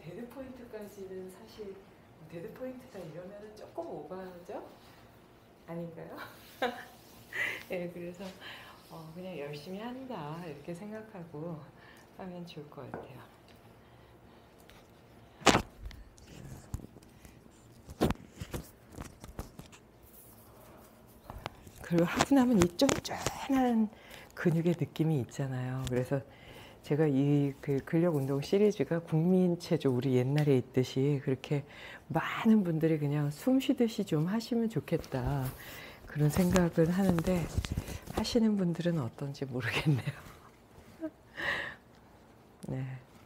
데드 포인트까지는 사실 데드 포인트다 이러면은 조금 오버하죠? 아닌가요? 네, 그래서 그냥 열심히 한다 이렇게 생각하고 하면 좋을 것 같아요. 그리고 하고 나면 이 쫀쫀한 근육의 느낌이 있잖아요. 그래서 제가 이 그 근력 운동 시리즈가 국민체조 우리 옛날에 있듯이 그렇게 많은 분들이 그냥 숨 쉬듯이 좀 하시면 좋겠다 그런 생각은 하는데 하시는 분들은 어떤지 모르겠네요. 네.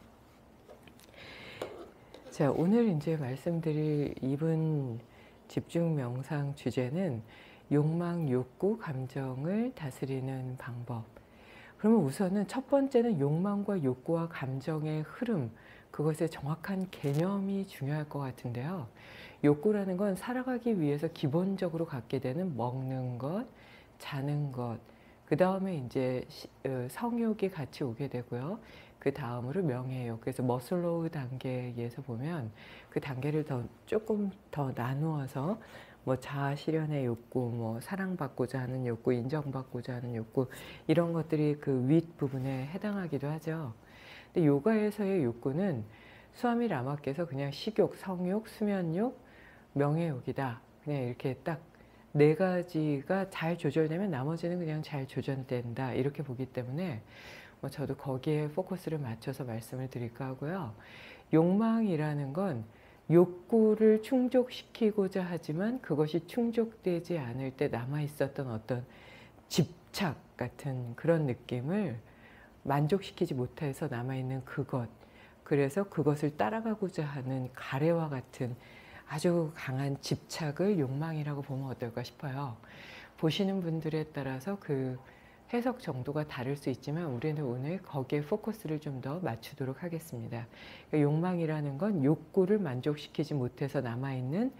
자, 오늘 이제 말씀드릴 이분 집중 명상 주제는 욕망, 욕구, 감정을 다스리는 방법. 그러면 우선은 첫 번째는 욕망과 욕구와 감정의 흐름, 그것의 정확한 개념이 중요할 것 같은데요. 욕구라는 건 살아가기 위해서 기본적으로 갖게 되는 먹는 것, 자는 것, 그 다음에 이제 성욕이 같이 오게 되고요. 그 다음으로 명예욕. 그래서 머슬로우 단계에서 보면 그 단계를 조금 더 나누어서 뭐 자아 실현의 욕구, 뭐 사랑받고자 하는 욕구, 인정받고자 하는 욕구 이런 것들이 그 윗부분에 해당하기도 하죠. 근데 요가에서의 욕구는 수아미 라마께서 그냥 식욕, 성욕, 수면욕, 명예욕이다. 그냥 이렇게 딱 네 가지가 잘 조절되면 나머지는 그냥 잘 조절된다. 이렇게 보기 때문에 뭐 저도 거기에 포커스를 맞춰서 말씀을 드릴까 하고요. 욕망이라는 건 욕구를 충족시키고자 하지만 그것이 충족되지 않을 때 남아있었던 어떤 집착 같은 그런 느낌을 만족시키지 못해서 남아있는 그것, 그래서 그것을 따라가고자 하는 가래와 같은 아주 강한 집착을 욕망이라고 보면 어떨까 싶어요. 보시는 분들에 따라서 그 해석 정도가 다를 수 있지만 우리는 오늘 거기에 포커스를 좀 더 맞추도록 하겠습니다. 그러니까 욕망이라는 건 욕구를 만족시키지 못해서 남아있는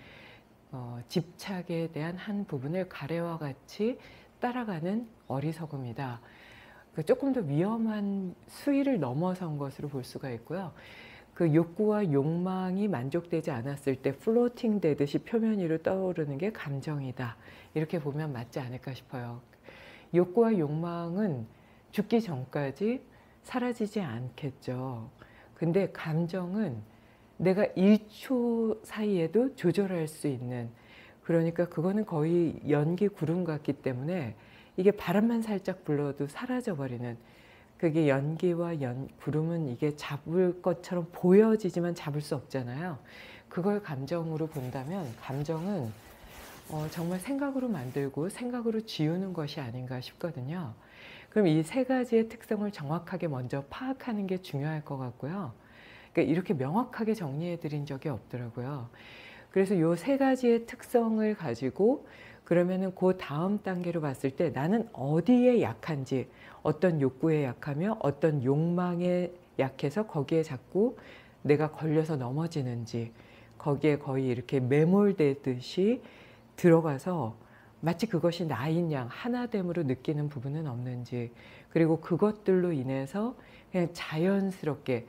집착에 대한 한 부분을 가래와 같이 따라가는 어리석음이다. 조금 더 위험한 수위를 넘어선 것으로 볼 수가 있고요. 그 욕구와 욕망이 만족되지 않았을 때 플로팅 되듯이 표면 위로 떠오르는 게 감정이다. 이렇게 보면 맞지 않을까 싶어요. 욕구와 욕망은 죽기 전까지 사라지지 않겠죠. 근데 감정은 내가 1초 사이에도 조절할 수 있는, 그러니까 그거는 거의 연기 구름 같기 때문에 이게 바람만 살짝 불어도 사라져 버리는, 그게 연기와 구름은 이게 잡을 것처럼 보여지지만 잡을 수 없잖아요. 그걸 감정으로 본다면 감정은 정말 생각으로 만들고 생각으로 지우는 것이 아닌가 싶거든요. 그럼 이 세 가지의 특성을 정확하게 먼저 파악하는 게 중요할 것 같고요. 그러니까 이렇게 명확하게 정리해 드린 적이 없더라고요. 그래서 이 세 가지의 특성을 가지고 그러면은 그 다음 단계로 봤을 때 나는 어디에 약한지, 어떤 욕구에 약하며 어떤 욕망에 약해서 거기에 자꾸 내가 걸려서 넘어지는지, 거기에 거의 이렇게 매몰되듯이 들어가서 마치 그것이 나인 양 하나됨으로 느끼는 부분은 없는지, 그리고 그것들로 인해서 그냥 자연스럽게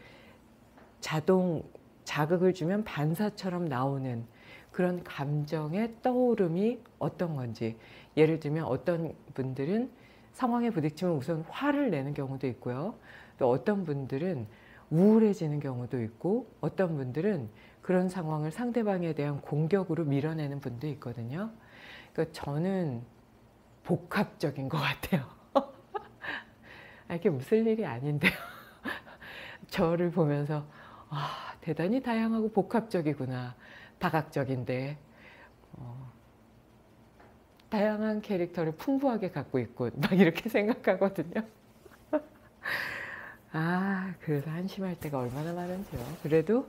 자동 자극을 주면 반사처럼 나오는 그런 감정의 떠오름이 어떤 건지, 예를 들면 어떤 분들은 상황에 부딪히면 우선 화를 내는 경우도 있고요. 또 어떤 분들은 우울해지는 경우도 있고, 어떤 분들은 그런 상황을 상대방에 대한 공격으로 밀어내는 분도 있거든요. 그러니까 저는 복합적인 것 같아요. 이게 무슨 일이 아닌데요. 저를 보면서 대단히 다양하고 복합적이구나. 다각적인데 다양한 캐릭터를 풍부하게 갖고 있군. 막 이렇게 생각하거든요. 그래서 한심할 때가 얼마나 많은지요. 그래도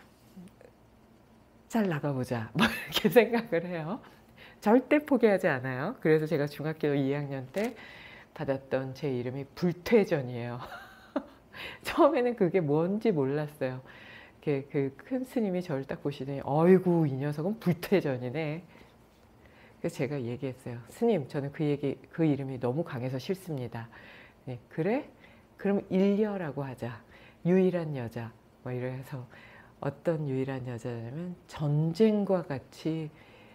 잘 나가보자. 뭐 이렇게 생각을 해요. 절대 포기하지 않아요. 그래서 제가 중학교 2학년 때 받았던 제 이름이 불퇴전이에요. 처음에는 그게 뭔지 몰랐어요. 그 큰 스님이 저를 딱 보시더니 어이구 이 녀석은 불퇴전이네. 그래서 제가 얘기했어요. 스님, 저는 그 이름이 너무 강해서 싫습니다. 네, 그래? 그럼 일녀라고 하자. 유일한 여자. 뭐 이래서 어떤 유일한 여자냐면 전쟁과 같이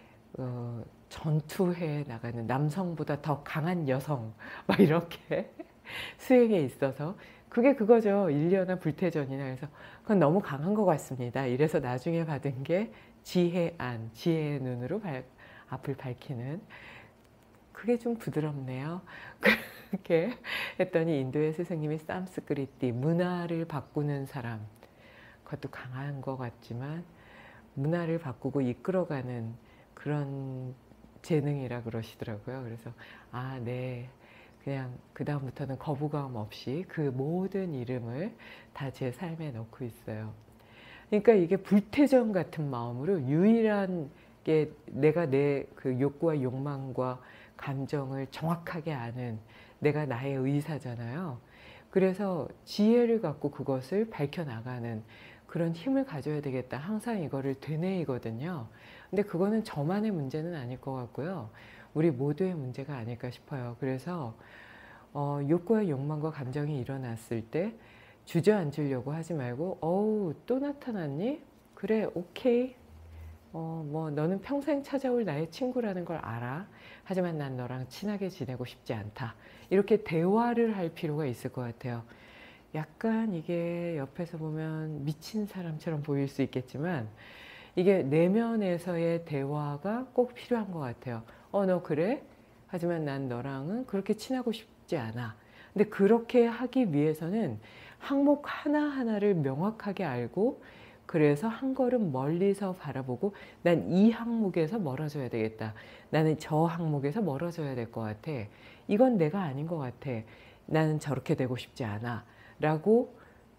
전투해 나가는 남성보다 더 강한 여성 막 이렇게 수행에 있어서 그게 그거죠. 일련한 불태전이나. 그래서 그건 너무 강한 것 같습니다. 이래서 나중에 받은 게 지혜안, 지혜의 눈으로 앞을 밝히는. 그게 좀 부드럽네요. 그렇게 했더니 인도의 스승님이 쌈스크리티, 문화를 바꾸는 사람, 그것도 강한 것 같지만 문화를 바꾸고 이끌어가는 그런 재능이라 그러시더라고요. 그래서 아, 네. 그냥 그 다음부터는 거부감 없이 그 모든 이름을 다 제 삶에 넣고 있어요. 그러니까 이게 불태전 같은 마음으로 유일한 게 내가 내 그 욕구와 욕망과 감정을 정확하게 아는 내가 나의 의사잖아요. 그래서 지혜를 갖고 그것을 밝혀나가는 그런 힘을 가져야 되겠다. 항상 이거를 되뇌이거든요. 근데 그거는 저만의 문제는 아닐 것 같고요. 우리 모두의 문제가 아닐까 싶어요. 그래서 욕구와 욕망과 감정이 일어났을 때 주저앉으려고 하지 말고 어우 또 나타났니? 그래 오케이. 뭐 너는 평생 찾아올 나의 친구라는 걸 알아. 하지만 난 너랑 친하게 지내고 싶지 않다. 이렇게 대화를 할 필요가 있을 것 같아요. 약간 이게 옆에서 보면 미친 사람처럼 보일 수 있겠지만 이게 내면에서의 대화가 꼭 필요한 것 같아요. 너 그래? 하지만 난 너랑은 그렇게 친하고 싶지 않아. 근데 그렇게 하기 위해서는 항목 하나하나를 명확하게 알고 그래서 한 걸음 멀리서 바라보고 난 이 항목에서 멀어져야 되겠다. 나는 저 항목에서 멀어져야 될 것 같아. 이건 내가 아닌 것 같아. 나는 저렇게 되고 싶지 않아. 라고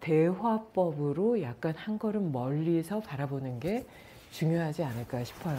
대화법으로 약간 한 걸음 멀리서 바라보는 게 중요하지 않을까 싶어요.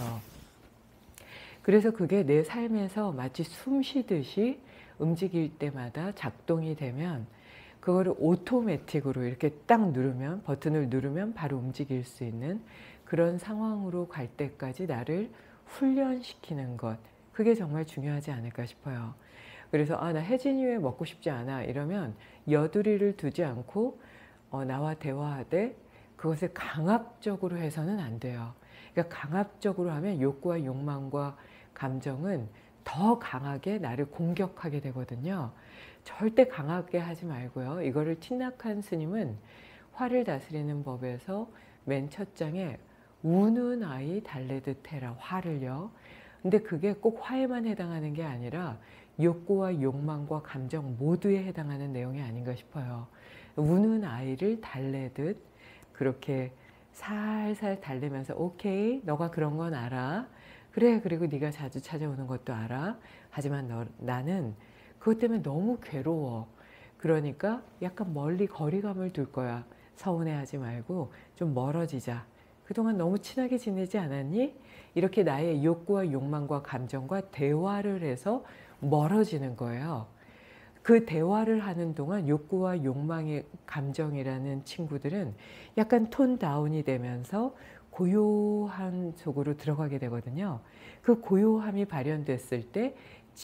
그래서 그게 내 삶에서 마치 숨 쉬듯이 움직일 때마다 작동이 되면 그거를 오토매틱으로 이렇게 딱 누르면 버튼을 누르면 바로 움직일 수 있는 그런 상황으로 갈 때까지 나를 훈련시키는 것, 그게 정말 중요하지 않을까 싶어요. 그래서 나 혜진이 먹고 싶지 않아 이러면 여두리를 두지 않고 나와 대화하되 그것을 강압적으로 해서는 안 돼요. 그러니까 강압적으로 하면 욕구와 욕망과 감정은 더 강하게 나를 공격하게 되거든요. 절대 강하게 하지 말고요. 이거를 틴낙한 스님은 화를 다스리는 법에서 맨 첫 장에 우는 아이 달래듯 해라. 화를요. 근데 그게 꼭 화에만 해당하는 게 아니라 욕구와 욕망과 감정 모두에 해당하는 내용이 아닌가 싶어요. 우는 아이를 달래듯 그렇게 살살 달래면서 오케이 너가 그런 건 알아. 그래 그리고 네가 자주 찾아오는 것도 알아. 하지만 나는 그것 때문에 너무 괴로워. 그러니까 약간 멀리 거리감을 둘 거야. 서운해하지 말고 좀 멀어지자. 그동안 너무 친하게 지내지 않았니? 이렇게 나의 욕구와 욕망과 감정과 대화를 해서 멀어지는 거예요. 그 대화를 하는 동안 욕구와 욕망의 감정이라는 친구들은 약간 톤 다운이 되면서 고요한 속으로 들어가게 되거든요. 그 고요함이 발현됐을 때